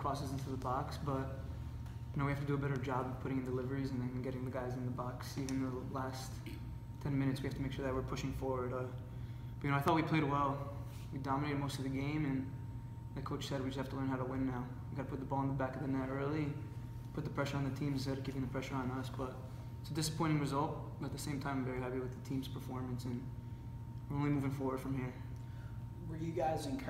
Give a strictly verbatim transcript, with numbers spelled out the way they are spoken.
crosses into the box, but you know, we have to do a better job of putting in deliveries and then getting the guys in the box. Even the last ten minutes, we have to make sure that we're pushing forward. Uh, but, you know, I thought we played well. We dominated most of the game, and like Coach said, we just have to learn how to win now. We got to put the ball in the back of the net early, put the pressure on the team instead of keeping the pressure on us. But it's a disappointing result, but at the same time, I'm very happy with the team's performance, and we're only moving forward from here. Were you guys encouraged?